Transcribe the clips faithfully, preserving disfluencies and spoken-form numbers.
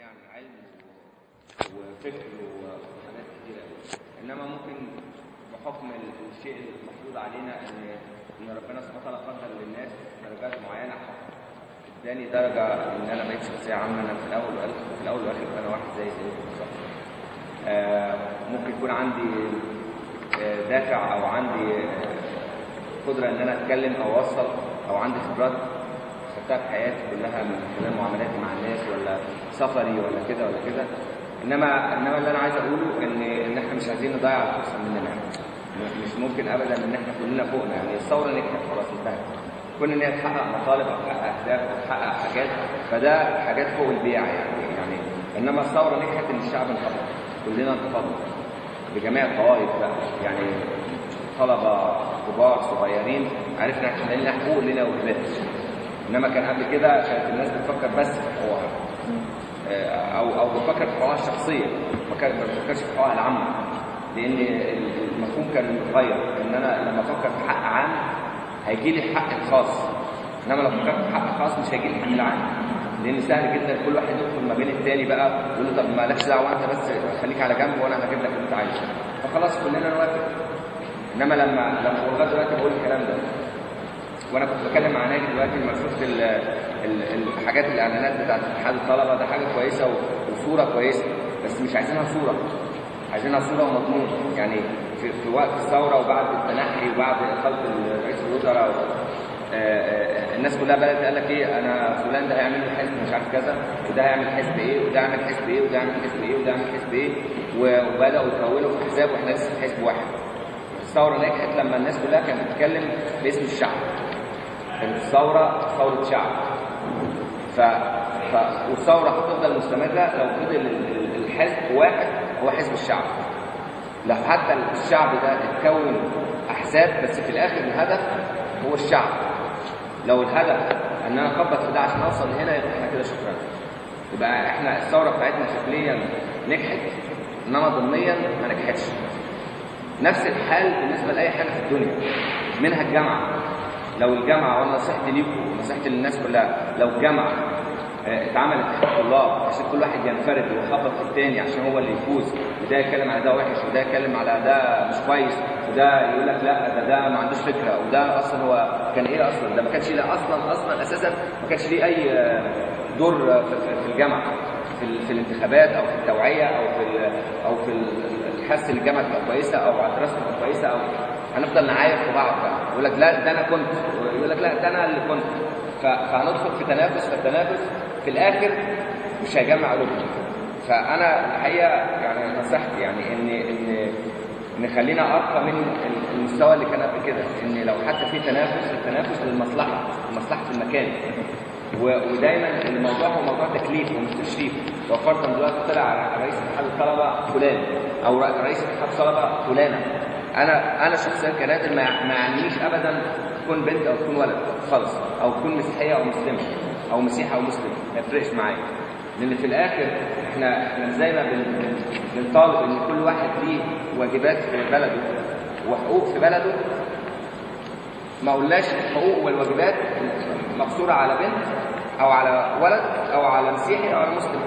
يعني علم وفكر وحاجات كتيره قوي، انما ممكن بحكم الشيء المفروض علينا ان ان ربنا سبحانه وتعالى قدر للناس درجات معينه، اداني درجه ان انا بقيت شخصيه عامه. انا في الاول والاخر في الاول والاخر انا واحد زي زيكم بالظبط. آه ممكن يكون عندي آه دافع او عندي آه قدره ان انا اتكلم او اوصل، او عندي خبرات خدتها في حياتي كلها من خلال معاملاتي مع الناس ولا سفري ولا كده ولا كده. انما انما اللي انا عايز اقوله ان ان احنا مش عايزين نضيع الفرصه مننا، مش ممكن ابدا ان احنا كلنا فوقنا. يعني الثوره نجحت خلاص انتهت، كون ان هي تحقق مطالب او تحقق اهداف او تحقق حاجات، فده حاجات فوق البيع يعني يعني انما الثوره نجحت ان الشعب انتفض، كلنا انتفضنا بجميع الطوائف بقى، يعني طلبه كبار صغيرين، عرفنا احنا لنا حقوق لنا واجبات. انما كان قبل كده كانت الناس بتفكر بس في حقوقها او او بتفكر في حقوقها الشخصيه، ما بتفكرش في حقوقها العامه، لان المفهوم كان متغير. ان انا لما افكر في حق عام هيجي لي الحق الخاص، انما لو فكرت في حق خاص مش هيجي لي الحق العام، لان سهل جدا كل واحد يدخل ما بين التاني بقى يقول له طب مالكش دعوه انت، بس خليك على جنب وانا هجيب لك اللي انت عايزه، فخلاص كلنا نوافق. انما لما لما لغايه دلوقتي بقول الكلام ده، وانا كنت بتكلم مع ناجي دلوقتي لما شفت الحاجات الاعلانات بتاعت اتحاد الطلبه، ده حاجه كويسه وصوره كويسه، بس مش عايزينها صوره، عايزينها صوره ومضمون. يعني في, في وقت الثوره وبعد التنحي وبعد اقاله رئيس الوزراء الناس كلها بدات تقول لك ايه، انا فلان ده هيعمل لي حزب مش عارف كذا، وده هيعمل حزب ايه، وده هيعمل حزب ايه، وده هيعمل حزب ايه، وده هيعمل حزب ايه، وبداوا يكونوا في احزاب واحنا لسه في حزب واحد. الثوره نجحت لما الناس كلها كانت بتتكلم باسم الشعب. الثوره ثوره شعب، ف... ف... والثوره هتفضل مستمره لو فضل الحزب واحد هو حزب الشعب. لو حتى الشعب ده اتكون احزاب بس في الاخر الهدف هو الشعب، لو الهدف ان انا اخبط في ده عشان اوصل لهنا يبقى احنا كده شكرا، يبقى احنا الثوره بتاعتنا شكليا نجحت انما ضمنيا ما نجحتش. نفس الحال بالنسبه لاي حاجه في الدنيا، منها الجامعه. لو الجامعه، وانا نصيحتي ليكم ونصيحتي للناس كلها، لو الجامعه اتعملت اتحاد طلاب عشان كل واحد ينفرد ويخبط في الثاني عشان هو اللي يفوز، وده يتكلم على ده وحش وده يتكلم على ده مش كويس، وده يقول لك لا ده ده ما عندوش فكره، وده اصلا هو كان ايه اصلا، ده ما كانش ليه اصلا اصلا اساسا ما كانش ليه اي دور في الجامعه، في, في الانتخابات او في التوعيه او في او في الحث الجامعه تبقى كويسه او على الدراسه تبقى كويسه، او هنفضل نعاير في بعض بقى، يقول لك لا ده انا كنت، يقول لك لا ده انا اللي كنت، فهندخل في تنافس، فالتنافس في الاخر مش هيجمع قلوبنا. فانا الحقيقه يعني نصيحتي يعني ان ان نخلينا ارقى من المستوى اللي كان قبل كده، ان لو حتى في تنافس، التنافس للمصلحه، لمصلحه المكان، ودايما الموضوع هو موضوع تكليف ومش تشريف. لو فرضا دلوقتي طلع رئيس اتحاد الطلبه فلان او رئيس اتحاد الطلبه فلانه، انا انا شخصيا كنادر ما يعنيش ابدا تكون بنت او تكون ولد خالص، او تكون مسيحيه او مسلمه او مسيحي او مسلم، ما يفرقش معايا، لان في الاخر احنا احنا زي ما بنطالب ان كل واحد ليه واجبات في بلده وحقوق في بلده، ما قلناش الحقوق والواجبات مقصوره على بنت او على ولد او على مسيحي او على مسلم.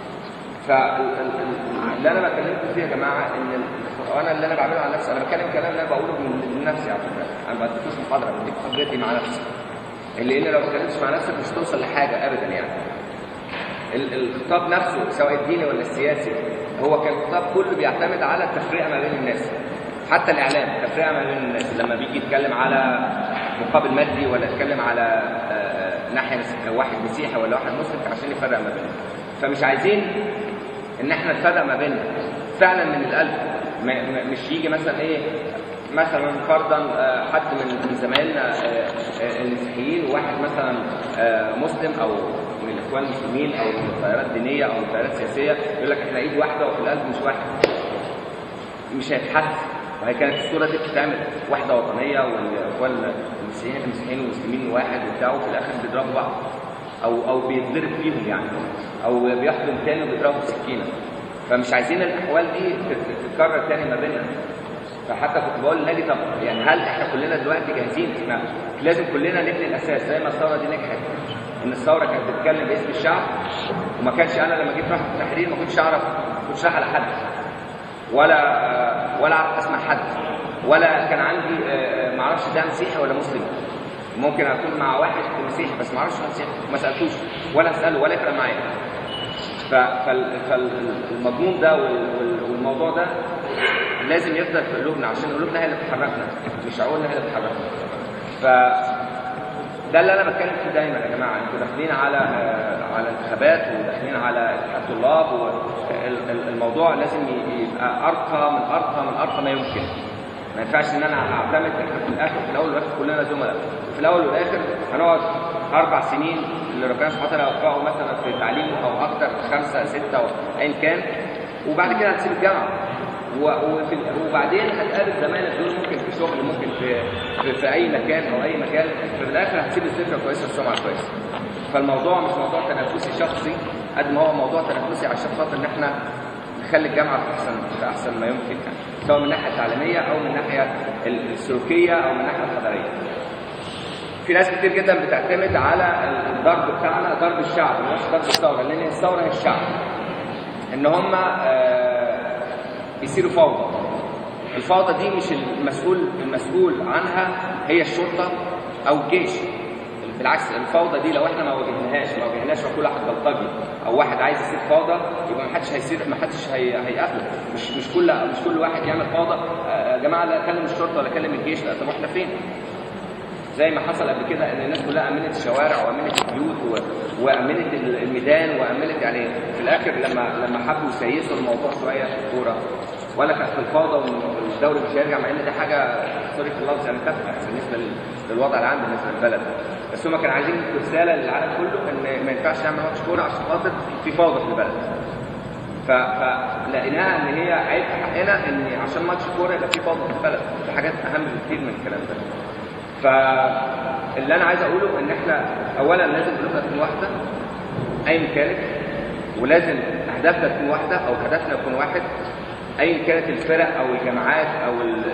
فاللي انا بكلمكم فيه يا جماعه ان وانا اللي انا بعمله على نفسي، انا بتكلم كلام اللي انا بقوله من نفسي على فكره، انا ما بديكوش محاضره، بديك خبرتي مع نفسي، اللي لو ما اتكلمتش مع نفسك مش توصل لحاجه ابدا. يعني الخطاب نفسه سواء الديني ولا السياسي هو كان الخطاب كله بيعتمد على التفرقه ما بين الناس، حتى الاعلام تفرقه ما بين الناس، لما بيجي يتكلم على مقابل مادي ولا يتكلم على ناحيه واحد مسيحي ولا واحد مسلم عشان يفرق ما بينهم. فمش عايزين ان احنا نفرق ما بيننا فعلا من القلب، مش يجي مثلا ايه مثلا فرضا حد من زمايلنا المسيحيين وواحد مثلا مسلم او من الاخوان المسلمين او من التيارات الدينيه او من التيارات السياسيه يقول لك احنا ايد واحده وفي القلب مش واحد، مش هيتحس. وهي كانت الصوره دي بتتعمل وحده وطنيه والاخوان المسيحيين المسيحيين والمسلمين واحد وبتاع، وفي الاخر بيضربوا بعض او او بيتضرب فيهم يعني، او بيحضن تاني وبيضربوا بسكينه. فمش عايزين الاحوال دي تتكرر تاني ما بيننا. فحتى كنت بقول لناجي طب يعني هل احنا كلنا دلوقتي جاهزين؟ احنا لازم كلنا نبني الاساس زي ما الثوره دي نجحت ان الثوره كانت بتتكلم باسم الشعب، وما كانش انا لما جيت رحت التحرير ما كنتش اعرف ما كنتش رايح على حد ولا ولا اعرف اسمع حد، ولا كان عندي ما اعرفش ده مسيحي ولا مسلم. ممكن اكون مع واحد مسيحي بس ما اعرفش ده مسيحي، ما سالتوش ولا اساله ولا يفرق معايا. فالمضمون ده والموضوع ده لازم يفضل في قلوبنا، عشان قلوبنا هي اللي بتحركنا مش عقولنا هي اللي بتحركنا. ف ده اللي انا بتكلم فيه دايما يا جماعه، انتوا داخلين على على انتخابات وداخلين على اتحاد طلاب، والموضوع لازم يبقى ارقى من ارقى من ارقى ما يمكن. ما ينفعش ان انا اعتمد في الاخر في الاول والاخر كلنا زملاء، في الاول والاخر هنقعد اربع سنين اللي ربنا سبحانه وتعالى يوفقه مثلا في تعليم او اكثر خمسه سته ايا كان، وبعد كده هتسيب الجامعه، وفي وبعدين هتقابل زمايلك دول ممكن في شغل، ممكن في في, في اي مكان او اي مجال، في الاخر هتسيب الذكرى كويسه والسمعه كويسه. فالموضوع مش موضوع تنافسي شخصي قد ما هو موضوع تنافسي عشان خاطر ان احنا نخلي الجامعه في احسن في احسن ما يمكن، يعني سواء من الناحيه التعليميه او من الناحيه السلوكيه او من الناحيه الحضاريه. في ناس كتير جدا بتعتمد على الضرب بتاعنا، ضرب الشعب مش ضرب الثوره، لان الثوره هي الشعب، ان هم يصيروا فوضى. الفوضى دي مش المسؤول المسؤول عنها هي الشرطه او الجيش، بالعكس الفوضى دي لو احنا ما واجهناهاش ما واجهناش وكل واحد بلطجي او واحد عايز يصير فوضى، يبقى ما حدش هيصير ما حدش هيقابله. مش مش كل مش كل واحد يعمل فوضى. يا جماعه لا اكلم الشرطه ولا اكلم الجيش، لا طب احنا فين؟ زي ما حصل قبل كده ان الناس كلها امنت الشوارع وامنت البيوت وامنت الميدان وامنت، يعني في الاخر لما لما حبوا يسيسوا الموضوع شويه في الكوره ولا كانت في الفوضى والدوري مش هيرجع، مع ان دي حاجه سوري في اللفظ يعني تافهه بالنسبه للوضع العام بالنسبه للبلد، بس هم كانوا عايزين رساله للعالم كله ان ما ينفعش نعمل ماتش كوره عشان خاطر في فوضى في البلد. فلقيناها ان هي عيب في حقنا ان عشان ماتش كوره يبقى في فوضى في البلد، في حاجات اهم بكتير من الكلام ده. فاللي انا عايز اقوله ان احنا اولا لازم قلوبنا تكون واحده ايا كانت، ولازم اهدافنا تكون واحده او هدفنا يكون واحد ايا كانت الفرق او الجماعات او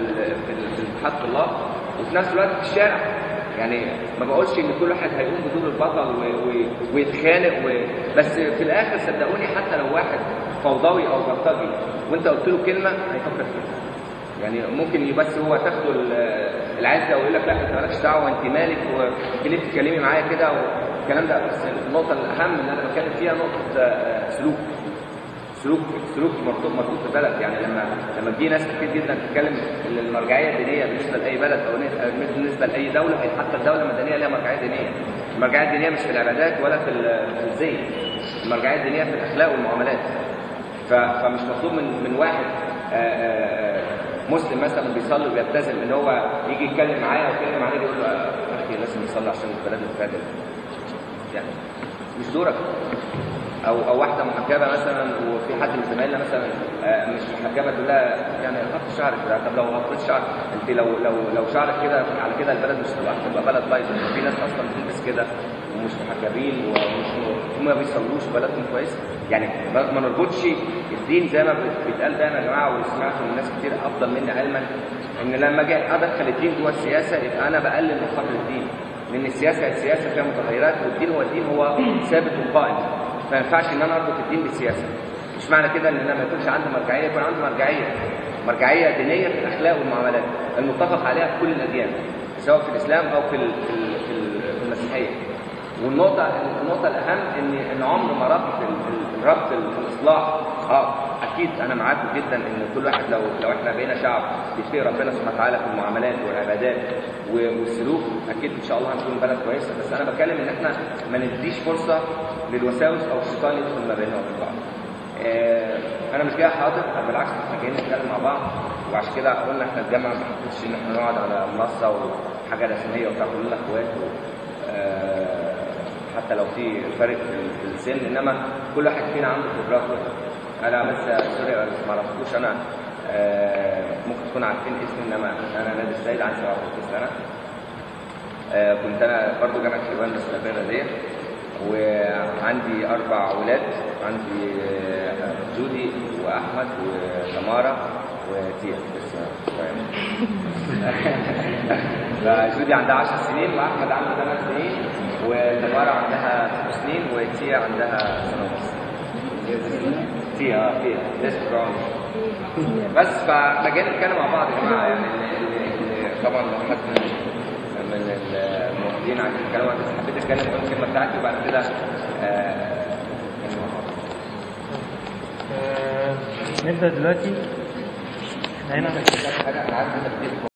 الاتحاد الطلاب، وفي نفس الوقت في الشارع. يعني ما بقولش ان كل واحد هيقوم بدور البطل ويتخانق و... بس في الاخر صدقوني حتى لو واحد فوضوي او بلطجي وانت قلت له كلمه هيفكر فيها. يعني ممكن بس هو تاخده العزه ويقول لك لا انت مالكش دعوه وانت مالك وليه بتتكلمي معايا كده والكلام ده. بس النقطه الاهم اللي انا بتكلم فيها نقطه سلوك سلوك سلوك مربوط مربوط في البلد. يعني لما لما تجي ناس كتير جدا تتكلم ان المرجعيه الدينيه بالنسبه لاي بلد او بالنسبه لاي دوله، هي حتى الدوله المدنيه لها مرجعيه دينيه. المرجعيه الدينيه مش في العبادات ولا في في الزي، المرجعيه الدينيه في الاخلاق والمعاملات. فمش مطلوب من من واحد آآ آآ مسلم مثلا بيصلي وبيلتزم ان هو يجي يتكلم معايا ويتكلم عليه يقول له يا اخي لازم يصلي عشان البلد الفاجر. يعني مش دورك. او او واحده محجبه مثلا وفي حد من زمايلنا مثلا مش محجبه تقول لها يعني غطي شعرك. طب لو غطيت شعرك انت لو لو لو شعرك كده على كده البلد مش هتبقى هتبقى بلد بايظه. في ناس اصلا بتلبس كده ومش محجبين ومش وما بيصلوش بلدهم كويس. يعني ما نربطش الدين زي ما بيتقال دايما يا جماعه، وسمعت من ناس كتير افضل مني علما ان لما اجي ادخل الدين جوه السياسه يبقى انا بقلل من قدر الدين، لان السياسه السياسه فيها متغيرات والدين هو الدين هو ثابت وقائم. ما ينفعش ان انا اربط الدين بالسياسه. مش معنى كده ان انا ما يكونش عندي مرجعيه، يكون عندي مرجعيه مرجعيه دينيه في الاخلاق والمعاملات المتفق عليها في كل الاديان سواء في الاسلام او في في المسيحيه. والنقطه النقطه الاهم ان ان عمر ما ربط الربط الاصلاح. اه اكيد انا معاكم جدا ان كل واحد لو لو احنا بقينا شعب بيتقي ربنا سبحانه وتعالى في المعاملات والعبادات والسلوك اكيد ان شاء الله هنكون بلد كويسه. بس انا بتكلم ان احنا ما نديش فرصه للوساوس او الشيطان يدخل ما بيننا وبين بعض. آه انا مش جاي حاضر، بالعكس احنا جايين نتكلم مع بعض، وعشان كده قلنا احنا الجامعه ما حبيتش ان احنا نقعد على منصه وحاجه رسميه وبتاع، كلنا اخوات آه حتى لو في فرق في السن، انما كل واحد فينا عنده خبرات. انا بس سوري ما اعرفكوش، انا آه ممكن تكونوا عارفين اسمي، انما انا نادي السيد عندي سبعة وثلاثين سنه. آه كنت انا برضو جامعه حلوان بس التربيه الرياضيه، وعندي اربع اولاد. عندي آه جودي واحمد وتمارا وتيا لسه فجودي عندها عشر سنين واحمد عنده ثمان سنين وتمارا عندها ست سنين وتيا عندها سنه ونص. تيا تيا لسه براون. بس فجينا نتكلم مع بعض يا جماعه، يعني طبعا لو حد من الموجودين عايزين يتكلموا عن بس حبيت اتكلم اقول الكلمه بتاعتي وبعد كده آه نبدا دلوقتي. احنا هنا حاجه انا عارف انك